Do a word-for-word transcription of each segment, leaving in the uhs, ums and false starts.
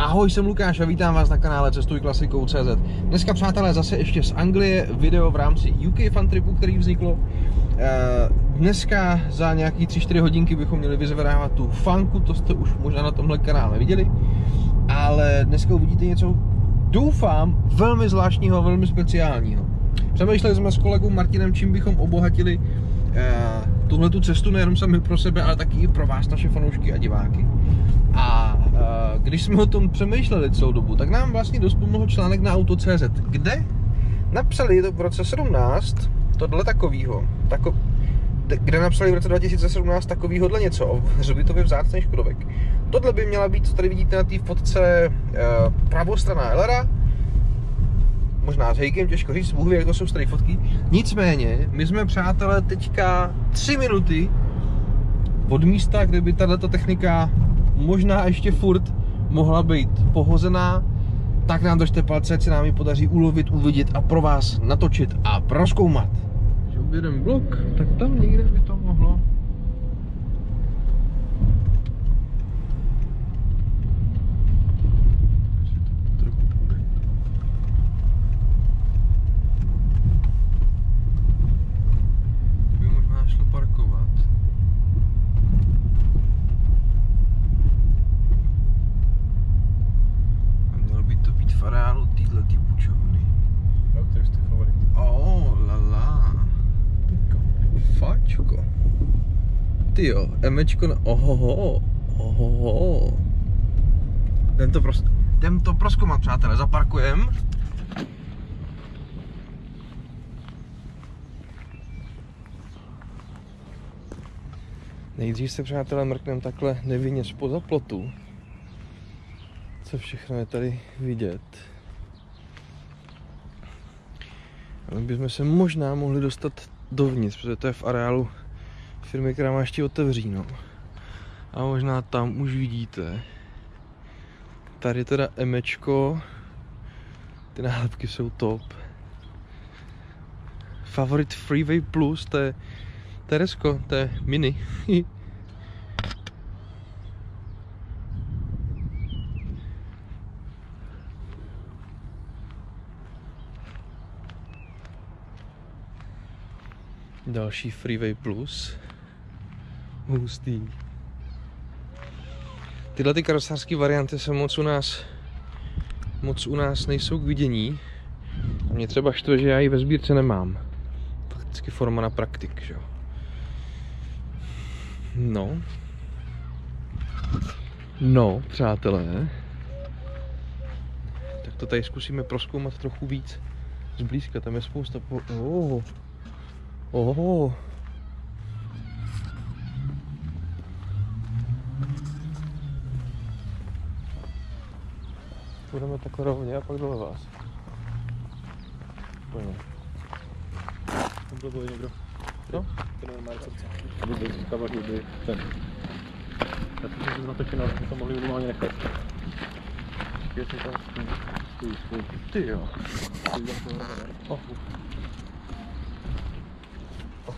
Ahoj, jsem Lukáš a vítám vás na kanále Cestuj klasikou tečka cé zet. Dneska, přátelé, zase ještě z Anglie video v rámci U K Fun Tripu, který vzniklo. Dneska za nějaký tři čtyři hodinky bychom měli vyzvedávat tu funku, to jste už možná na tomhle kanále viděli. Ale dneska uvidíte něco, doufám, velmi zvláštního, velmi speciálního. Přemýšleli jsme s kolegou Martinem, čím bychom obohatili tuhle tu cestu nejenom sami pro sebe, ale taky i pro vás, naše fanoušky a diváky. A uh, když jsme o tom přemýšleli celou dobu, tak nám vlastně dost pomohl článek na auto tečka cé zet, kde napsali to v roce sedmnáct, tohle takovýho, tako, kde napsali v roce dva tisíce sedmnáct takovýhodle něco o hřbitově vzácných škodovek. Tohle by měla být, co tady vidíte na té fotce, uh, pravostrana Elera. Možná s hejkem, těžko říct, Bůh ví, jak to jsou staré fotky. Nicméně, my jsme, přátelé, teďka tři minuty od místa, kde by tato technika možná ještě furt mohla být pohozená, tak nám držte palce, ať se nám ji podaří ulovit, uvidět a pro vás natočit a prozkoumat. Když objedem blok, tak tam někde by to mohlo. Tyjo, emečko na... Ohoho, ohoho. Jdem to prostě... Jdem to prozkoumat, přátelé, zaparkujem. Nejdřív se, přátelé, mrkneme takhle nevinně zpoza plotu. Co všechno je tady vidět. A my bychom se možná mohli dostat dovnitř, protože to je v areálu firmy, která má ještě otevříno. A možná tam už vidíte. Tady teda emečko. Ty nálepky jsou top. Favorit Freeway Plus, to je Teresko, to je mini. Další Freeway Plus. Hustý. Tyhle ty karosářské varianty se moc u nás moc u nás nejsou k vidění. A mě třeba štve, že já ji ve sbírce nemám. Fakticky forma na praktik, že jo. No. No, přátelé. Tak to tady zkusíme prozkoumat trochu víc zblízka. Tam je spousta po... Oh. Oh. Budeme takhle rovně a pak dole vás. Pojďme. Tam byl někdo. Co? To nemá srdce. Aby byl kavař, by ten. Já si myslím, že natočená, že to mohli normálně nechat. Jestli tam stojí, stojí. Ty jo. Oh. Oh.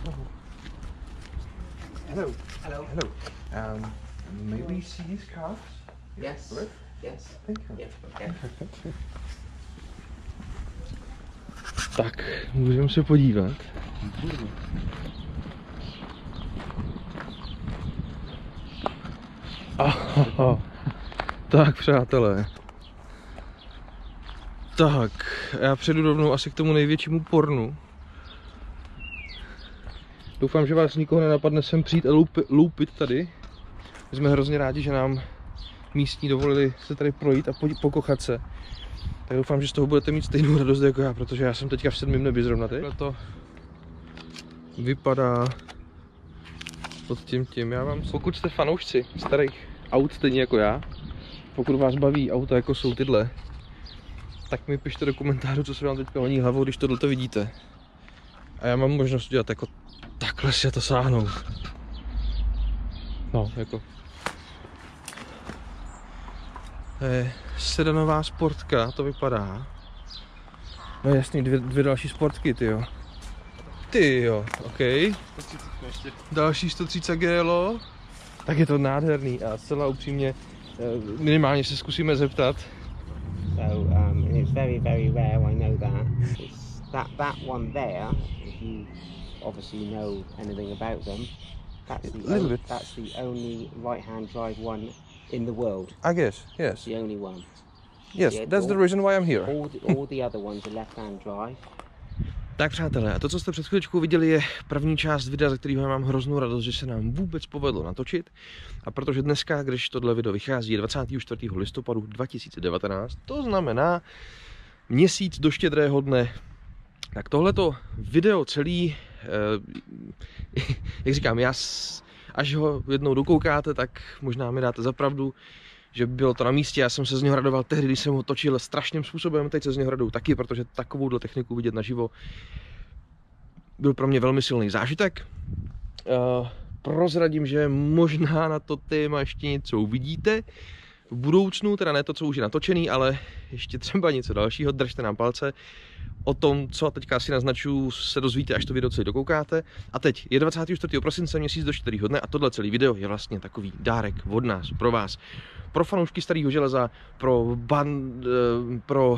Hello. Hello. Hello. Um, may we see these cars? Yes. Right? Yes. Thank you. Yes. Okay. Tak, můžeme se podívat. Aha. Tak, přátelé. Tak, já přejdu rovnou asi k tomu největšímu pornu. Doufám, že vás nikoho nenapadne sem přijít a loupit tady. My jsme hrozně rádi, že nám místní dovolili se tady projít a pokochat se. Tak doufám, že z toho budete mít stejnou radost jako já, protože já jsem teďka v sedmém nebi zrovna teď. Takhle to vypadá pod tím tím. Já vám, pokud jste fanoušci starých aut stejně jako já, pokud vás baví auta jako jsou tyhle, tak mi pište do komentářů, co se vám teďka honí hlavou, když tohle to vidíte. A já mám možnost udělat jako takhle si to sáhnout. No, jako Eh, sedanová sportka, to vypadá. No jasný, dvě, dvě další sportky, tyjo. Tyjo, ok. Další sto třicet G L O. Tak je to nádherný a zcela upřímně minimálně se zkusíme zeptat. So um, and it's very, very rare, I know that. It's that, that one there, if you obviously know anything about them, that's the, little only, bit. that's the only right-hand drive one in the world. I guess, yes. It's the only one. Yes, Yeah, that's the all- reason why I'm here. All the, all the other ones are left-hand drive. Tak přátelé, a to, co jste před chvíličkou viděli, je první část videa, ze kterého mám hroznou radost, že se nám vůbec povedlo natočit. A protože dneska, když tohle video vychází, je dvacátého čtvrtého listopadu dva tisíce devatenáct, to znamená měsíc do Štědrého dne, tak tohleto video celý, eh, jak říkám, já, až ho jednou dokoukáte, tak možná mi dáte za pravdu, že bylo to na místě. Já jsem se z něho radoval tehdy, když jsem ho točil strašným způsobem, teď se z něho raduju taky, protože takovouhle techniku vidět naživo byl pro mě velmi silný zážitek. Uh, prozradím, že možná na to téma ještě něco uvidíte v budoucnu, teda ne to, co už je natočený, ale ještě třeba něco dalšího, držte nám palce. O tom, co teďka asi naznačuju, se dozvíte, až to video celý dokoukáte. A teď je dvacátého čtvrtého prosince, měsíc do čtyřiho dne a tohle celý video je vlastně takový dárek od nás, pro vás. Pro fanoušky starého železa, pro, ban, pro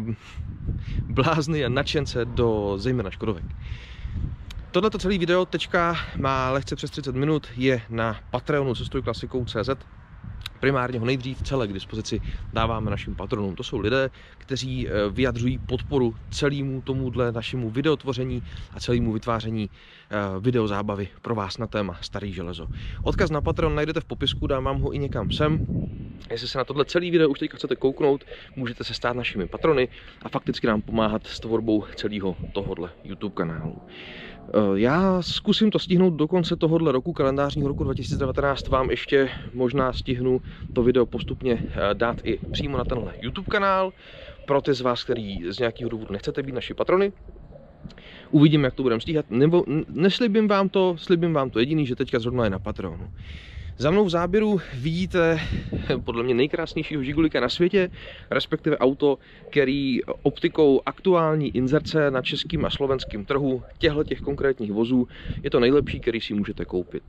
blázny a nadšence do zejména Škodovek. Tohleto celý video teďka má lehce přes třicet minut, je na Patreonu cestuj klasikou tečka cé zet. Primárně ho nejdřív celé k dispozici dáváme našim patronům. To jsou lidé, kteří vyjadřují podporu celému tomuhle našemu videotvoření a celému vytváření videozábavy pro vás na téma Starý železo. Odkaz na Patreon najdete v popisku, dám vám ho i někam sem. Jestli se na tohle celé video už teďka chcete kouknout, můžete se stát našimi patrony a fakticky nám pomáhat s tvorbou celého tohohle YouTube kanálu. Já zkusím to stihnout do konce tohohle roku, kalendářního roku dva tisíce devatenáct, vám ještě možná stihnu to video postupně dát i přímo na tenhle YouTube kanál. Pro ty z vás, který z nějakého důvodu nechcete být naši patrony, uvidím, jak to budeme stíhat. Nebo neslibím vám to, slibím vám to jediný, že teďka zrovna je na Patreonu. Za mnou v záběru vidíte podle mě nejkrásnějšího žigulika na světě, respektive auto, který optikou aktuální inzerce na českém a slovenském trhu těchto těch konkrétních vozů je to nejlepší, který si můžete koupit.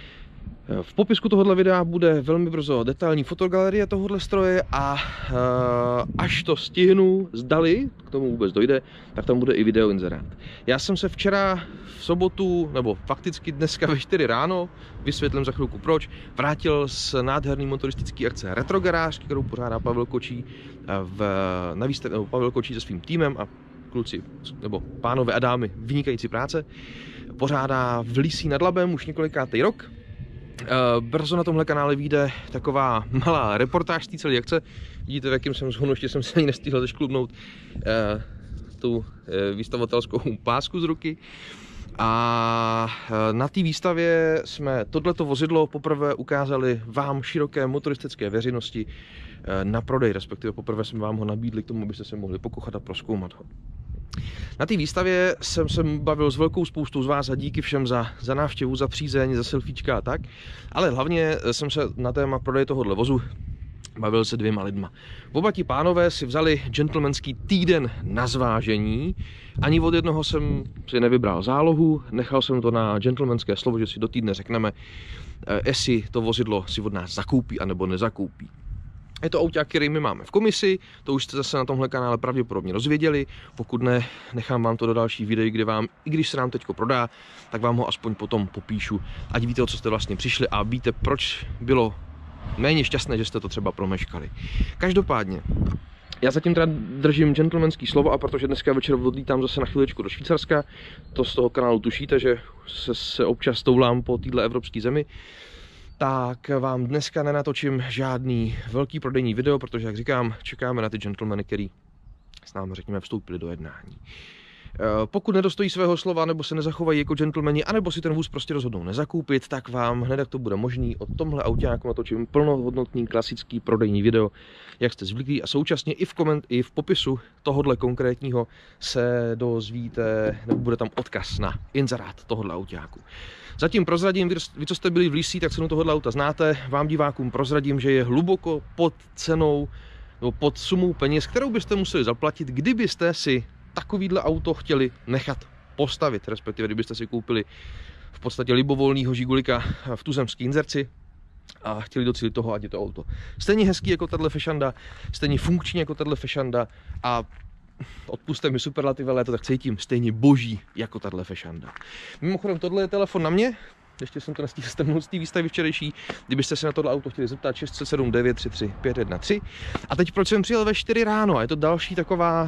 V popisku tohoto videa bude velmi brzo detailní fotogalerie tohoto stroje a až to stihnu, zdali k tomu vůbec dojde, tak tam bude i video inzerát. Já jsem se včera v sobotu, nebo fakticky dneska ve čtyři ráno, vysvětlím za chvilku proč, vrátil z nádherný motoristický akce Retro Garáž, kterou pořádá Pavel Kočí, v, na výstav, nebo Pavel Kočí se svým týmem a kluci, nebo pánové a dámy, vynikající práce. Pořádá v Lysí nad Labem už několikátý rok. Brzo na tomhle kanále vyjde taková malá reportáž z té celé akce. Vidíte, v jakém jsem zhonu, ještě jsem se ani nestihl zešklubnout eh, tu eh, výstavovatelskou pásku z ruky. A eh, na té výstavě jsme tohleto vozidlo poprvé ukázali vám, široké motoristické veřejnosti, eh, na prodej, respektive poprvé jsme vám ho nabídli k tomu, abyste se mohli pokochat a prozkoumat ho. Na té výstavě jsem se bavil s velkou spoustou z vás a díky všem za, za návštěvu, za přízeň, za selfiečka a tak. Ale hlavně jsem se na téma prodeje tohohle vozu bavil se dvěma lidma. Oba ti pánové si vzali gentlemanský týden na zvážení. Ani od jednoho jsem si nevybral zálohu, nechal jsem to na gentlemanské slovo, že si do týdne řekneme, jestli to vozidlo si od nás zakoupí anebo nezakoupí. Je to auták, který my máme v komisi, to už jste zase na tomhle kanále pravděpodobně dozvěděli. Pokud ne, nechám vám to do dalších videí, kde vám, i když se nám teďko prodá, tak vám ho aspoň potom popíšu, ať víte, o co jste vlastně přišli a víte, proč bylo méně šťastné, že jste to třeba promeškali. Každopádně, já zatím teda držím gentlemanský slovo a protože dneska večer odlítám zase na chviličku do Švýcarska, to z toho kanálu tušíte, že se, se občas toulám po této evropské zemi, tak vám dneska nenatočím žádný velký prodejní video, protože, jak říkám, čekáme na ty gentlemany, který s námi, řekněme, vstoupili do jednání. Pokud nedostojí svého slova, nebo se nezachovají jako gentlemani, anebo si ten vůz prostě rozhodnou nezakoupit, tak vám hned, jak to bude možný, o tomhle autáku natočím plnohodnotný klasický prodejní video, jak jste zvyklí, a současně i v, koment, i v popisu tohohle konkrétního se dozvíte, nebo bude tam odkaz na inzerát tohohle autáku. Zatím prozradím, vy, co jste byli v Lysí, tak cenu tohohle auta znáte, vám divákům prozradím, že je hluboko pod cenou, nebo pod sumou peněz, kterou byste museli zaplatit, kdybyste si takovýhle auto chtěli nechat postavit, respektive kdybyste si koupili v podstatě libovolného žigulika v tuzemské inzerci, a chtěli docílit toho, ať je to auto stejně hezký jako tahle fešanda, stejně funkční jako tahle fešanda a odpuste mi superlativy, ale já to tak cítím, stejně boží jako tahle fešanda. Mimochodem, tohle je telefon na mě, ještě jsem to nestihl strhnout z té výstavy včerejší, kdybyste se na tohle auto chtěli zeptat, šest set sedm devět tři tři pět jedna tři. A teď proč jsem přijel ve čtyři ráno, a je to další taková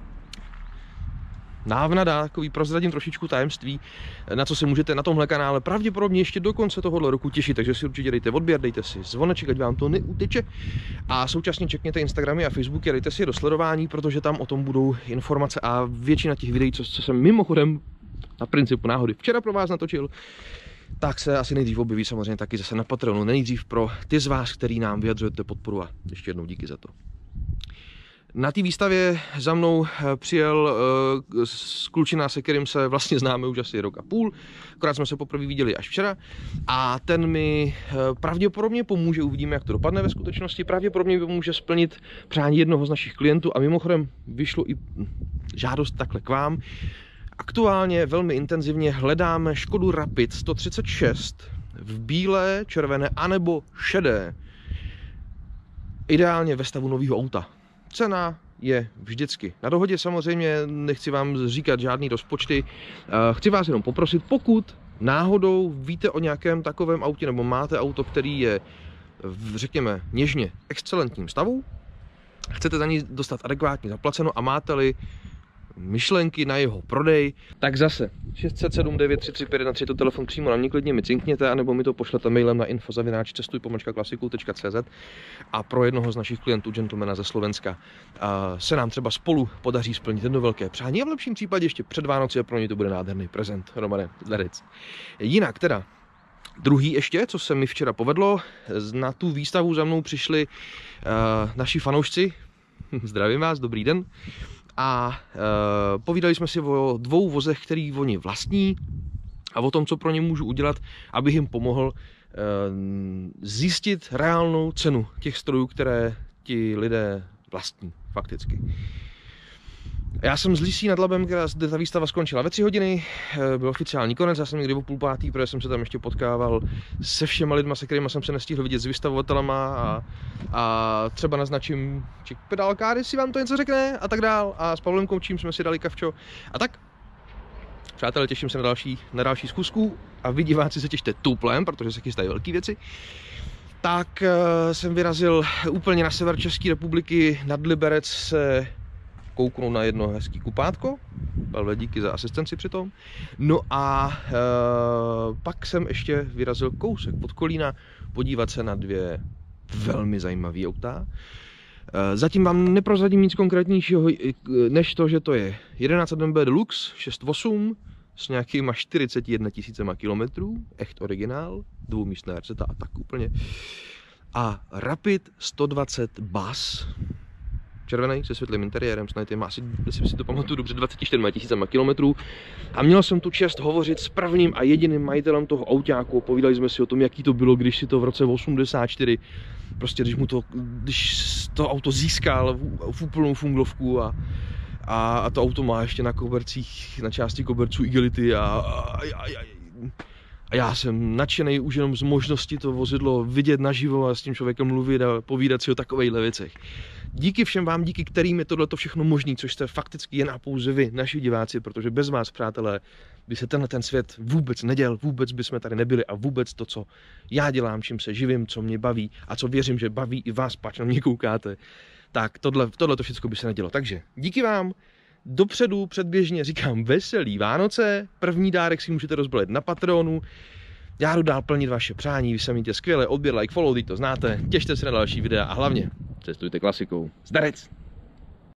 návnada, takový prozradím trošičku tajemství, na co se můžete na tomhle kanále pravděpodobně ještě do konce tohohle roku těšit, takže si určitě dejte odběr, dejte si zvoneček, ať vám to neuteče a současně čekněte Instagramy a Facebooky a dejte si je do sledování, protože tam o tom budou informace a většina těch videí, co, co jsem mimochodem na principu náhody včera pro vás natočil, tak se asi nejdřív objeví samozřejmě taky zase na Patreonu, nejdřív pro ty z vás, který nám vyjadřujete podporu a ještě jednou díky za to. Na té výstavě za mnou přijel uh, klučina, se kterým se vlastně známe už asi rok a půl, akorát jsme se poprvé viděli až včera a ten mi uh, pravděpodobně pomůže, uvidíme, jak to dopadne ve skutečnosti, pravděpodobně mi pomůže splnit přání jednoho z našich klientů a mimochodem vyšlo i žádost takhle k vám. Aktuálně velmi intenzivně hledáme Škodu Rapid sto třicet šest v bílé, červené anebo šedé, ideálně ve stavu nového auta. Cena je vždycky na dohodě, samozřejmě nechci vám říkat žádný rozpočty, chci vás jenom poprosit, pokud náhodou víte o nějakém takovém autě nebo máte auto, který je v, řekněme, něžně excelentním stavu, chcete za ní dostat adekvátně zaplaceno a máte-li myšlenky na jeho prodej, tak zase šest set sedm devět tři tři pět jedna tři, to telefon přímo na mě, klidně mi cinkněte, anebo mi to pošlete mailem na info zavináč cestuj pomlčka klasiku tečka cé zet a pro jednoho z našich klientů, gentlemana ze Slovenska, se nám třeba spolu podaří splnit jedno velké přání a v lepším případě ještě před Vánoci a pro ně to bude nádherný prezent. Romane, zdarec. Jinak teda, druhý ještě, co se mi včera povedlo, na tu výstavu za mnou přišli uh, naši fanoušci, zdravím vás, dobrý den, a e, povídali jsme si o dvou vozech, který oni vlastní a o tom, co pro ně můžu udělat, abych jim pomohl e, zjistit reálnou cenu těch strojů, které ti lidé vlastní fakticky. Já jsem z Lísí nad Labem, kde ta výstava skončila ve tři hodiny, byl oficiální konec, já jsem někdy o půl pátý, protože jsem se tam ještě potkával se všema lidma, se kterými jsem se nestihl vidět, s vystavovatelama a, a třeba naznačím, či pedálkáry si vám to něco řekne a tak dál a s Pavlem Koučím jsme si dali kavčo a tak. Přátelé, těším se na další, na další zkusku a vy diváci se těšte tuplem, protože se chystají velké věci. Tak uh, jsem vyrazil úplně na sever České republiky, nad Liberec se kouknu na jedno hezký kupátko, Pavle, díky za asistenci přitom. No a e, pak jsem ještě vyrazil kousek pod Kolína podívat se na dvě velmi zajímavé auta. E, zatím vám neprozradím nic konkrétnějšího, než to, že to je jedenáct M B Deluxe šest osm s nějakýma čtyřiceti jedna tisícema kilometrů, echt originál, dvoumístná R Z a tak úplně. A Rapid sto dvacet Bus, červený se světlým interiérem, snad je má asi, jestli si to pamatuju dobře, dvacet čtyři tisícema kilometrů. A měl jsem tu čest hovořit s prvním a jediným majitelem toho autáku. Povídali jsme si o tom, jaký to bylo, když si to v roce osmdesát čtyři, prostě když mu to, když to auto získal v, v úplnou funglovku a, a, a to auto má ještě na kobercích, na části koberců igelity a, a, a, a, a já jsem nadšený už jenom z možnosti to vozidlo vidět naživo a s tím člověkem mluvit a povídat si o takovejhle věcech. Díky všem vám, díky kterým je tohleto všechno možný, což jste fakticky jen a pouze vy, naši diváci, protože bez vás, přátelé, by se tenhle ten svět vůbec neděl, vůbec by jsme tady nebyli a vůbec to, co já dělám, čím se živím, co mě baví a co věřím, že baví i vás, pač na mě koukáte, tak tohle, tohle to všechno by se nedělo. Takže díky vám, dopředu předběžně říkám veselý Vánoce, první dárek si můžete rozbalit na Patreonu. Já jdu dál plnit vaše přání, vy se mějte skvěle, odběr, like, follow, to znáte, těšte se na další videa a hlavně cestujte klasikou. Zdarec!